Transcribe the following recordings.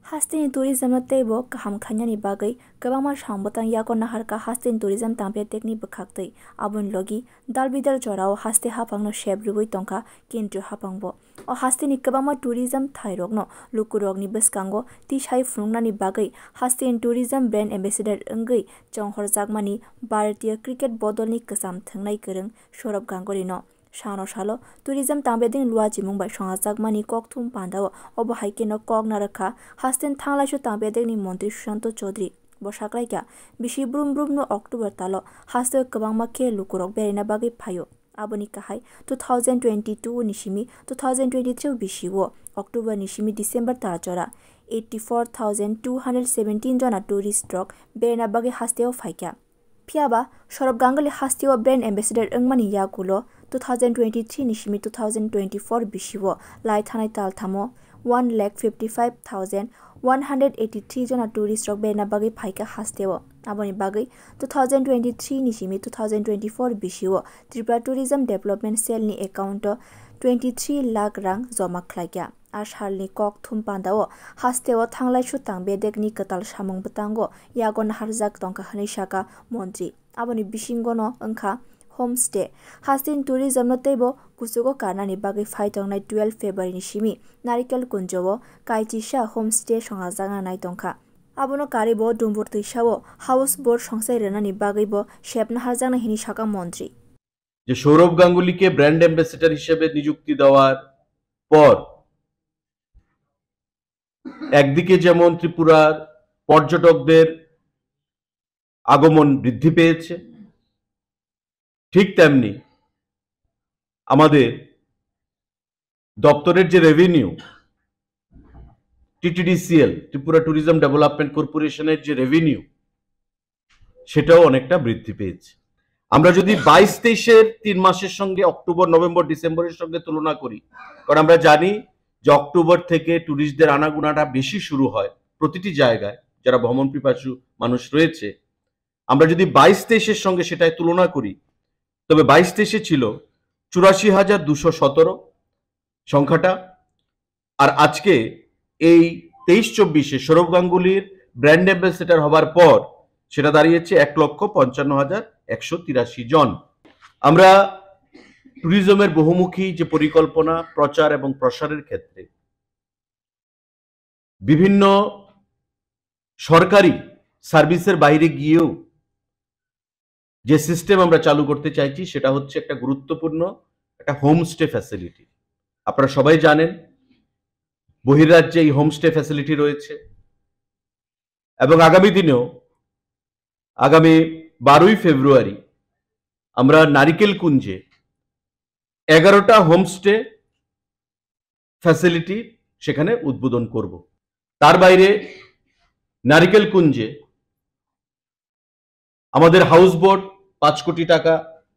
Hastin tourism na tebo kaham khanya ni bagai kabama shambotang yako nahar ka hastin tourism tampe tekni bakhaktei abun logi dalbidal jorao haste hapang no sheb rugoi tongka kendro hapangbo o hastin kabama tourism thairok no lukurok ni beskango ti shai frungna ni bagai hastin tourism brand ambassador engai chonghor jagmani Bharatiya cricket bodol ni kasam thangnai kereng Saurabh Ganguly no Shano Shalo, tourism tambeding luaji mumbai shangajagmani kokthum pandao obo haike no kok narakha hasten thanglaishu tambeding ni Montri Sushant Chaudhary bosaklaika bishi brum brum no October talo haste kabangma ke lukurok berina bagi phayo aboni kahai 2022 nishimi 2023 bishiwo October nishimi December tarachora 84,217 jona tourist rock berina bagi hasteo phaikya Piaba Saurabh Ganguly hasteo brand ambassador engmani yakulo 2023 nishimi 2024 bishiwo lai thanai tal thamo 1,55,183 jona tourist rock berna bagi phaika hasteo aboni bagi 2023 nishimi 2024 bishiwo Tripura Tourism Development Cell ni account 23 lakh rang joma khlaikya Ashalni kok thum pandao hasteo thanglai shutang bedekni katal samung batango yagon harjak tongka hani shaka montri aboni bishingo no angkha homestay hastin tourism no tebo kusugo karnani bagi phaitong nai 12 February ni shimi Narikal Kunjowo Kaichisha homestay songajanga nai tongkha abono karibo dumbur tisawo houseboat songsai renani bagi bo shepna harjana hini shaka montri যে Sourav গাঙ্গুলিকে brand ambassador হিসেবে নিযুক্তি দেওয়ার পর একদিকে যেমন ত্রিপুরার পর্যটকদের আগমন বৃদ্ধি পেয়েছে ঠিক তেমনি আমাদের দপ্তরের যে revenue TTDCL Tripura tourism development কর্পোরেশনের যে রেভিনিউ সেটাও অনেকটা বৃদ্ধি পেয়েছে আমরা যদি 22-23-এর 3 মাসের সঙ্গে অক্টোবর নভেম্বর ডিসেম্বরের সঙ্গে তুলনা করি কারণ আমরা জানি যে অক্টোবর থেকে ট্যুরিস্টদের আনাগোনাটা বেশি শুরু হয় প্রতিটি জায়গায় যারা ভ্রমণ পিপাসু মানুষ রয়েছে আমরা যদি 22-23-এর সঙ্গে সেটাই তুলনা করি তবে 22-23-এ ছিল 84,217 সংখ্যাটা আর আজকে এই 23-24-এ সৌরভ গাঙ্গুলির ব্র্যান্ড অ্যাম্বাসেডর হবার পর সেটা দাঁড়িয়েছে 1,55,183 জন আমরা ট্যুরিজমের বহুমুখী যে পরিকল্পনা প্রচার এবং প্রসারের ক্ষেত্রে বিভিন্ন সরকারি সার্ভিসের বাইরে গিয়েও যে সিস্টেম আমরা চালু করতে চাইছি সেটা হচ্ছে একটা গুরুত্বপূর্ণ একটা হোমস্টে ফ্যাসিলিটি আপনারা সবাই জানেন বহির্রাজ্যে এই হোমস্টে ফ্যাসিলিটি রয়েছে এবং আগামী দিনেও আগামী 12ই ফেব্রুয়ারি আমরা নারিকেল কুঞ্জে 11টা হোমস্টে ফ্যাসিলিটি সেখানে উদ্বোধন করব তার বাইরে নারিকেল কুঞ্জে আমাদের হাউসবোট 5 কোটি টাকা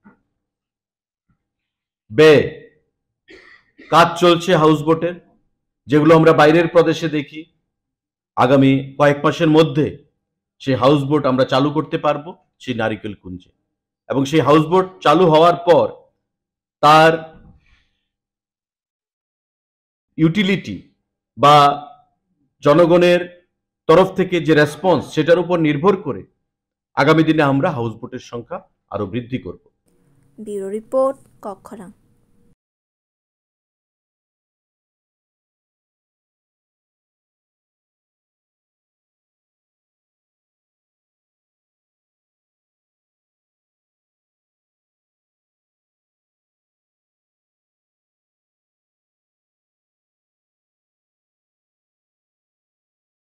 ব্যয় কাজ চলছে হাউসবোটের যেগুলো আমরা বাইরের প্রদেশে দেখি আগামী কয়েক মাসের মধ্যে সেই হাউসবোট আমরা চালু করতে পারবো সেই নারিকেল কুঞ্জে এবং সেই হাউসবোট চালু হওয়ার পর তার ইউটিলিটি বা জনগণের তরফ থেকে যে রেসপন্স সেটার উপর নির্ভর করে আগামী দিনে আমরা হাউসবোটের সংখ্যা আরো বৃদ্ধি করব। Bureau report কক্ষরাং।